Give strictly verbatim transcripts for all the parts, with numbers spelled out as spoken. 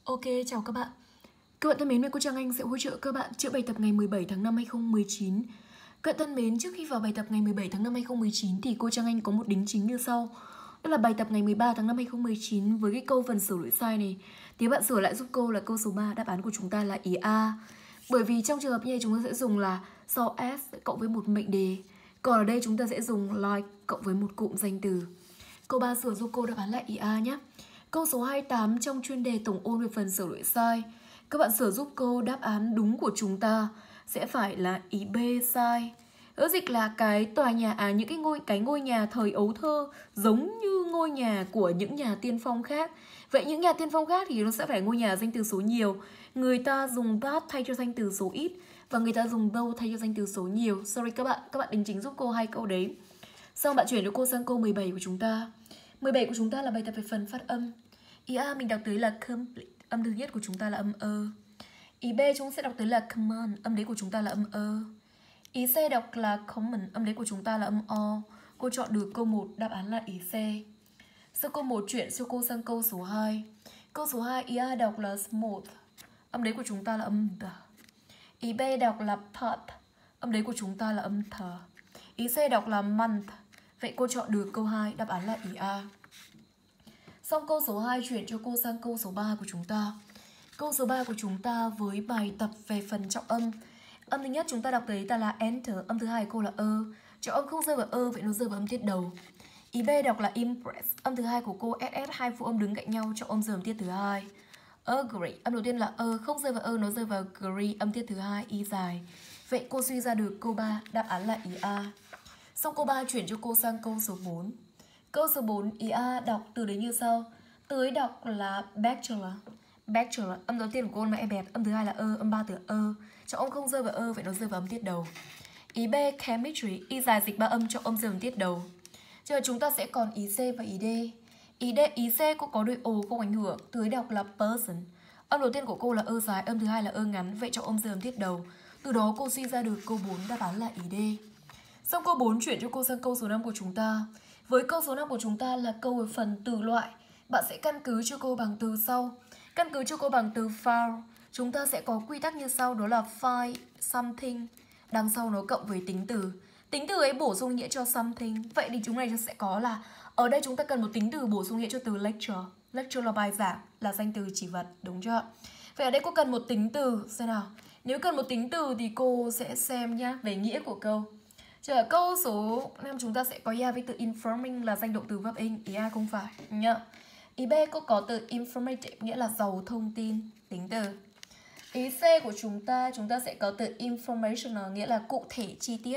Ok, chào các bạn. Các bạn thân mến, cô Trang Anh sẽ hỗ trợ các bạn chữa bài tập ngày mười bảy tháng năm hai nghìn không trăm mười chín. Các bạn thân mến, trước khi vào bài tập ngày mười bảy tháng năm hai nghìn không trăm mười chín thì cô Trang Anh có một đính chính như sau. Đó là bài tập ngày mười ba tháng năm hai nghìn không trăm mười chín với cái câu phần sửa lỗi sai này. Thì bạn sửa lại giúp cô là câu số ba, đáp án của chúng ta là ý A. Bởi vì trong trường hợp như này chúng ta sẽ dùng là sau S cộng với một mệnh đề. Còn ở đây chúng ta sẽ dùng like cộng với một cụm danh từ. Câu ba sửa giúp cô đáp án là ý A nhé. Câu số hai mươi tám trong chuyên đề tổng ôn về phần sửa lỗi sai. Các bạn sửa giúp cô đáp án đúng của chúng ta sẽ phải là ý B sai. Ớ dịch là cái tòa nhà à những cái ngôi cái ngôi nhà thời ấu thơ giống như ngôi nhà của những nhà tiên phong khác. Vậy những nhà tiên phong khác thì nó sẽ phải ngôi nhà danh từ số nhiều. Người ta dùng that thay cho danh từ số ít và người ta dùng though thay cho danh từ số nhiều. Sorry các bạn, các bạn đính chính giúp cô hai câu đấy. Xong bạn chuyển cho cô sang câu mười bảy của chúng ta. mười bảy của chúng ta là bài tập về phần phát âm. Ý A mình đọc tới là complete, âm thứ nhất của chúng ta là âm ơ. Ý B chúng sẽ đọc tới là common, âm đấy của chúng ta là âm ơ. Ý C đọc là common, âm đấy của chúng ta là âm o. Cô chọn được câu một, đáp án là ý C. Sau câu một chuyển cho cô sang câu số hai. Câu số hai ý A đọc là smooth, âm đấy của chúng ta là âm D. Ý B đọc là pot, âm đấy của chúng ta là âm th. Ý C đọc là month. Vậy cô chọn được câu hai, đáp án là ý A. Xong câu số hai chuyển cho cô sang câu số ba của chúng ta. Câu số ba của chúng ta với bài tập về phần trọng âm. Âm thứ nhất chúng ta đọc tới ta là enter, âm thứ hai cô là ơ. Trọng âm không rơi vào ơ, vậy nó rơi vào âm tiết đầu. Ý B đọc là impress, âm thứ hai của cô ét ét, hai phụ âm đứng cạnh nhau, trọng âm rơi vào tiết thứ hai. Agree, âm đầu tiên là ơ, không rơi vào ơ, nó rơi vào agree, âm tiết thứ hai, y dài. Vậy cô suy ra được câu ba, đáp án là ý A. Xong câu ba chuyển cho cô sang câu số bốn. Câu số bốn ý A đọc từ đấy như sau. Từ ấy đọc là bachelor. Bachelor, âm đầu tiên của cô là e bẹt, âm thứ hai là ơ, âm ba từ ơ. Trọng âm không rơi vào ơ, vậy nó rơi vào âm tiết đầu. Ý B chemistry, y dài dịch ba âm, trọng âm rơi vào tiết đầu. Giờ chúng ta sẽ còn ý C và ý D. Ý D, ý C cô có đuôi ồ không ảnh hưởng, từ ấy đọc là person. Âm đầu tiên của cô là ơ dài, âm thứ hai là ơ ngắn, vậy trọng âm rơi vào tiết đầu. Từ đó cô suy ra được câu bốn, đáp án là ý D. Xong câu bốn chuyển cho cô sang câu số năm của chúng ta. Với câu số năm của chúng ta là câu ở phần từ loại. Bạn sẽ căn cứ cho cô bằng từ sau. Căn cứ cho cô bằng từ found. Chúng ta sẽ có quy tắc như sau, đó là find something. Đằng sau nó cộng với tính từ. Tính từ ấy bổ sung nghĩa cho something. Vậy thì chúng này sẽ có là ở đây chúng ta cần một tính từ bổ sung nghĩa cho từ lecture. Lecture là bài giảng, là danh từ chỉ vật, đúng chưa? Vậy ở đây cô cần một tính từ, xem nào. Nếu cần một tính từ thì cô sẽ xem nhá về nghĩa của câu. Chờ câu số năm chúng ta sẽ có ia với từ informing là danh động từ verb in, ý A không phải nhá. Ý B cô có từ informative nghĩa là giàu thông tin, tính từ. Ý C của chúng ta chúng ta sẽ có từ informational nghĩa là cụ thể chi tiết.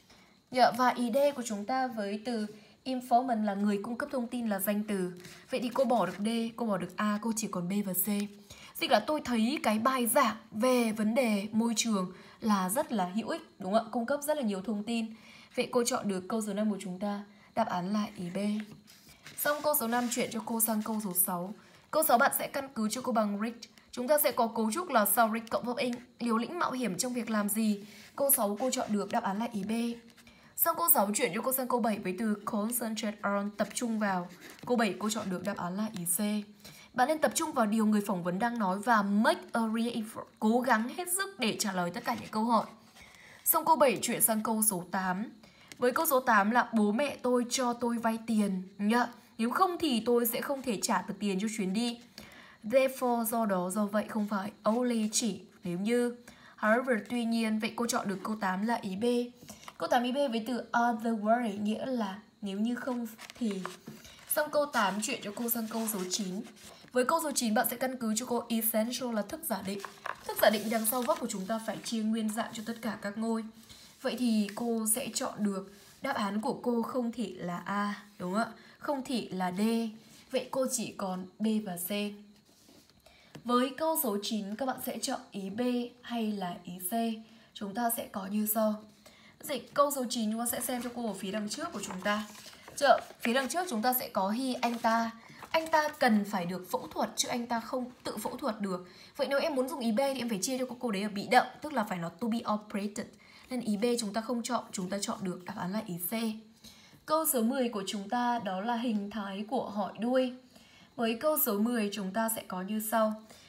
Dạ, và ý D của chúng ta với từ informant là người cung cấp thông tin là danh từ. Vậy thì cô bỏ được D, cô bỏ được A, cô chỉ còn B và C. Dịch là tôi thấy cái bài giảng về vấn đề môi trường là rất là hữu ích, đúng không ạ? Cung cấp rất là nhiều thông tin. Vậy cô chọn được câu số năm của chúng ta, đáp án là ý B. Xong câu số năm chuyển cho cô sang câu số sáu. Câu sáu bạn sẽ căn cứ cho cô bằng risk. Chúng ta sẽ có cấu trúc là sau risk cộng verb in, liều lĩnh mạo hiểm trong việc làm gì. Câu sáu cô chọn được, đáp án là ý B. Xong câu sáu chuyển cho cô sang câu bảy với từ concentrate on, tập trung vào. Câu bảy cô chọn được, đáp án là ý C. Bạn nên tập trung vào điều người phỏng vấn đang nói và make a real effort, cố gắng hết sức để trả lời tất cả những câu hỏi. Xong câu bảy chuyển sang câu số tám. Với câu số tám là bố mẹ tôi cho tôi vay tiền nhá. Nếu không thì tôi sẽ không thể trả được tiền cho chuyến đi. Therefore, do đó, do vậy không phải. Only chỉ, nếu như. However, tuy nhiên. Vậy cô chọn được câu tám là ý B. Câu tám ý B với từ otherwise nghĩa là nếu như không thì. Xong câu tám chuyển cho cô sang câu số chín. Với câu số chín bạn sẽ căn cứ cho cô essential là thức giả định. Thức giả định đằng sau verb của chúng ta phải chia nguyên dạng cho tất cả các ngôi. Vậy thì cô sẽ chọn được đáp án của cô không thể là A, đúng không ạ? Không thể là D. Vậy cô chỉ còn B và C. Với câu số chín các bạn sẽ chọn ý B hay là ý C. Chúng ta sẽ có như sau. Dịch câu số chín chúng ta sẽ xem cho cô ở phía đằng trước của chúng ta. Chợ, phía đằng trước chúng ta sẽ có he, anh ta. Anh ta cần phải được phẫu thuật chứ anh ta không tự phẫu thuật được. Vậy nếu em muốn dùng ý B thì em phải chia cho cô, cô đấy ở bị động, tức là phải nó to be operated. Nên ý B chúng ta không chọn, chúng ta chọn được đáp án là ý C. Câu số mười của chúng ta đó là hình thái của hỏi đuôi. Với câu số mười chúng ta sẽ có như sau.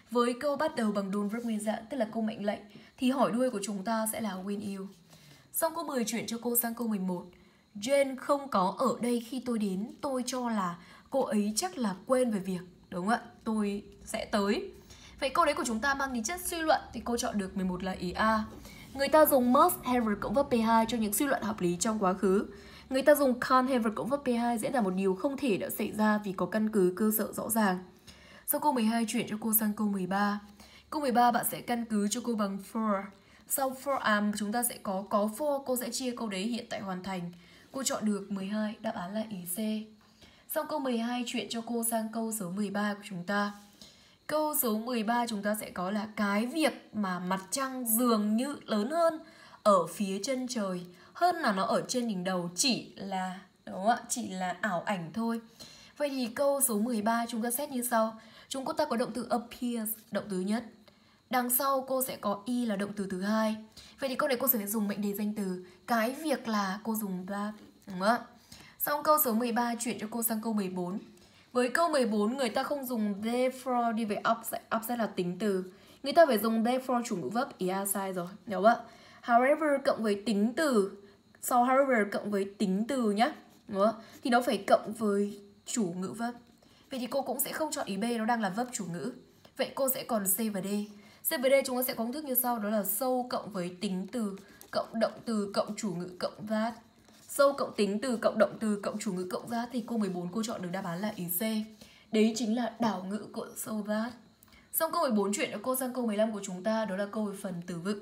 Với câu bắt đầu bằng đồn verb nguyên dạng, tức là câu mệnh lệnh, thì hỏi đuôi của chúng ta sẽ là will you. Xong câu mười chuyển cho cô sang câu mười một. Jane không có ở đây khi tôi đến. Tôi cho là cô ấy chắc là quên về việc. Đúng không ạ? Tôi sẽ tới. Vậy câu đấy của chúng ta mang tính chất suy luận, thì cô chọn được mười một là ý A. Người ta dùng must have cộng verb pê hai cho những suy luận hợp lý trong quá khứ. Người ta dùng can't have cộng verb pê hai diễn tả một điều không thể đã xảy ra vì có căn cứ cơ sở rõ ràng. Sau câu mười hai chuyển cho cô sang câu mười ba. Câu mười ba bạn sẽ căn cứ cho cô bằng for. Sau for am chúng ta sẽ có có for, cô sẽ chia câu đấy hiện tại hoàn thành. Cô chọn được mười hai, đáp án là ý C. Sau câu mười hai chuyển cho cô sang câu số mười ba của chúng ta. Câu số mười ba chúng ta sẽ có là cái việc mà mặt trăng dường như lớn hơn ở phía chân trời hơn là nó ở trên đỉnh đầu chỉ là đúng không ạ? Chỉ là ảo ảnh thôi. Vậy thì câu số mười ba chúng ta xét như sau. Chúng ta có động từ appears, động từ nhất. Đằng sau cô sẽ có y là động từ thứ hai. Vậy thì câu này cô sẽ dùng mệnh đề danh từ. Cái việc là cô dùng that, đúng không ạ? Xong câu số mười ba chuyển cho cô sang câu mười bốn. Với câu mười bốn người ta không dùng therefore đi về up, up sẽ là tính từ. Người ta phải dùng therefore chủ ngữ verb, ý A sai rồi, đúng không ạ? However cộng với tính từ, sau however cộng với tính từ nhá, đúng không? Thì nó phải cộng với chủ ngữ verb. Vậy thì cô cũng sẽ không chọn ý B, nó đang là verb chủ ngữ. Vậy cô sẽ còn C và D. C và D chúng ta sẽ có công thức như sau, đó là so cộng với tính từ cộng động từ cộng chủ ngữ cộng that. So cộng tính từ cộng động từ cộng chủ ngữ cộng that, thì câu mười bốn cô chọn được đáp án là ý C. Đấy chính là đảo ngữ của so that. Xong câu mười bốn chuyển cho cô sang câu mười lăm của chúng ta, đó là câu về phần từ vựng.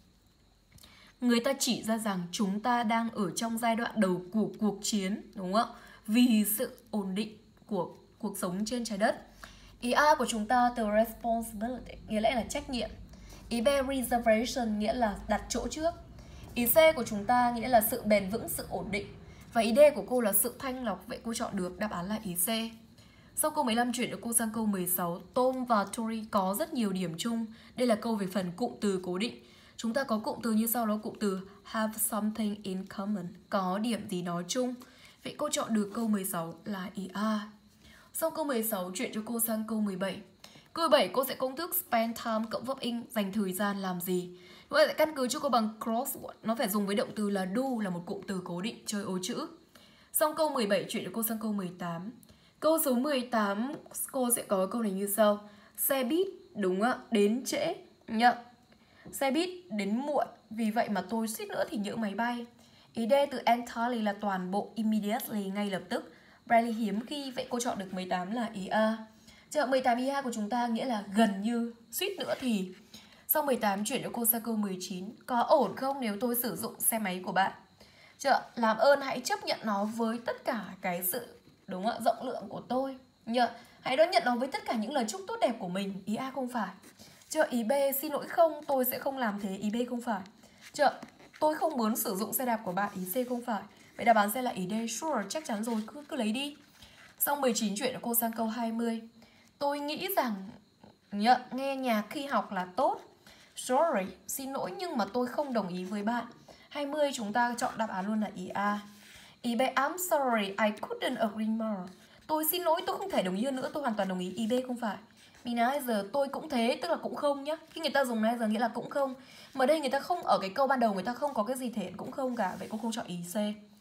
Người ta chỉ ra rằng chúng ta đang ở trong giai đoạn đầu của cuộc chiến, đúng không ạ? Vì sự ổn định của cuộc sống trên trái đất. Ý A của chúng ta từ responsibility, nghĩa lẽ là trách nhiệm. Ý B reservation, nghĩa là đặt chỗ trước. Ý C của chúng ta nghĩa là sự bền vững, sự ổn định. Và ý D của cô là sự thanh lọc. Vậy cô chọn được đáp án là ý C. Sau câu mười lăm chuyển cho cô sang câu mười sáu. Tom và Tori có rất nhiều điểm chung. Đây là câu về phần cụm từ cố định. Chúng ta có cụm từ như sau, đó cụm từ have something in common, có điểm gì nói chung. Vậy cô chọn được câu mười sáu là ý A. Sau câu mười sáu chuyển cho cô sang câu mười bảy. Câu mười bảy cô sẽ công thức spend time cộng verb in, dành thời gian làm gì. Vậy sẽ căn cứ cho cô bằng crossword, nó phải dùng với động từ là do, là một cụm từ cố định chơi ô chữ. Xong câu mười bảy chuyển cho cô sang câu mười tám. Câu số mười tám cô sẽ có câu này như sau. Xe buýt, đúng ạ, đến trễ nhá. Xe buýt đến muộn, vì vậy mà tôi suýt nữa thì nhỡ máy bay. Ý D từ entirely là toàn bộ, immediately ngay lập tức, rarely hiếm khi. Vậy cô chọn được mười tám là ý A. Chợ mười tám ý A của chúng ta nghĩa là gần như, suýt nữa thì. Sau mười tám chuyển cho cô sang câu mười chín. Có ổn không nếu tôi sử dụng xe máy của bạn? Chợ, làm ơn hãy chấp nhận nó với tất cả cái sự đúng ạ, rộng lượng của tôi. Nhờ, hãy đón nhận nó với tất cả những lời chúc tốt đẹp của mình. Ý A không phải. Chợ, ý B xin lỗi không, tôi sẽ không làm thế. Ý B không phải. Chợ, tôi không muốn sử dụng xe đạp của bạn. Ý C không phải. Vậy đáp án sẽ là ý D. Sure, chắc chắn rồi, cứ, cứ lấy đi. Xong mười chín chuyển cho cô sang câu hai mươi. Tôi nghĩ rằng nhờ, nghe nhạc khi học là tốt. Sorry, xin lỗi nhưng mà tôi không đồng ý với bạn. hai mươi chúng ta chọn đáp án luôn là ý A. Ý B, I'm sorry, I couldn't agree more. Tôi xin lỗi, tôi không thể đồng ý hơn nữa, tôi hoàn toàn đồng ý. Ý B không phải. Me neither, tôi cũng thế, tức là cũng không nhá. Khi người ta dùng neither nghĩa là cũng không. Mà đây người ta không, ở cái câu ban đầu người ta không có cái gì thể hiện cũng không cả. Vậy cô không chọn ý C.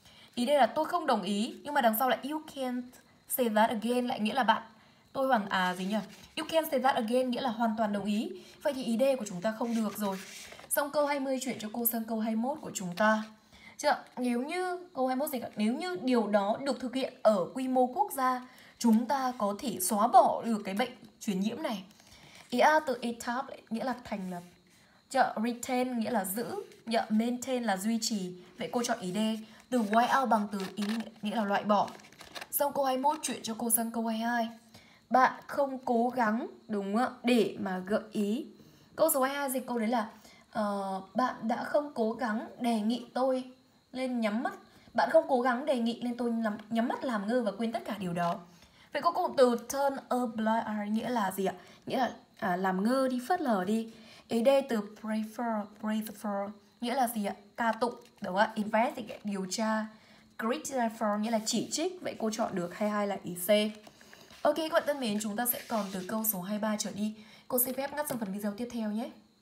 Ý đây là tôi không đồng ý, nhưng mà đằng sau lại you can't say that again, lại nghĩa là bạn tôi hoàn à gì nhỉ? You can't say that again nghĩa là hoàn toàn đồng ý. Vậy thì ý D của chúng ta không được rồi. Xong câu hai mươi chuyển cho cô sang câu hai mươi mốt của chúng ta. Chưa? Nếu như câu hai mươi mốt gì cả, nếu như điều đó được thực hiện ở quy mô quốc gia, chúng ta có thể xóa bỏ được cái bệnh truyền nhiễm này. Ý A từ establish nghĩa là thành lập. Chưa? Retain nghĩa là giữ. Nhờ, maintain là duy trì. Vậy cô chọn ý D. Từ wipe out bằng từ ý nghĩa là loại bỏ. Xong câu hai mươi mốt chuyển cho cô sang câu hai mươi hai. Bạn không cố gắng, đúng không ạ, để mà gợi ý. Câu số hai mươi hai dịch câu đấy là uh, bạn đã không cố gắng đề nghị tôi lên nhắm mắt. Bạn không cố gắng đề nghị nên tôi làm, nhắm mắt làm ngơ và quên tất cả điều đó. Vậy có cụm từ turn a blind eye nghĩa là gì ạ? Nghĩa là à, làm ngơ đi, phớt lờ đi. Ý D từ prefer, prefer nghĩa là gì ạ? Ca tụng, đúng không ạ? Investigate, điều tra. Criticize nghĩa là chỉ trích. Vậy cô chọn được hai mươi hai là ý C. Ok các bạn thân mến, chúng ta sẽ còn từ câu số hai mươi ba trở đi. Cô xin phép ngắt sang phần video tiếp theo nhé.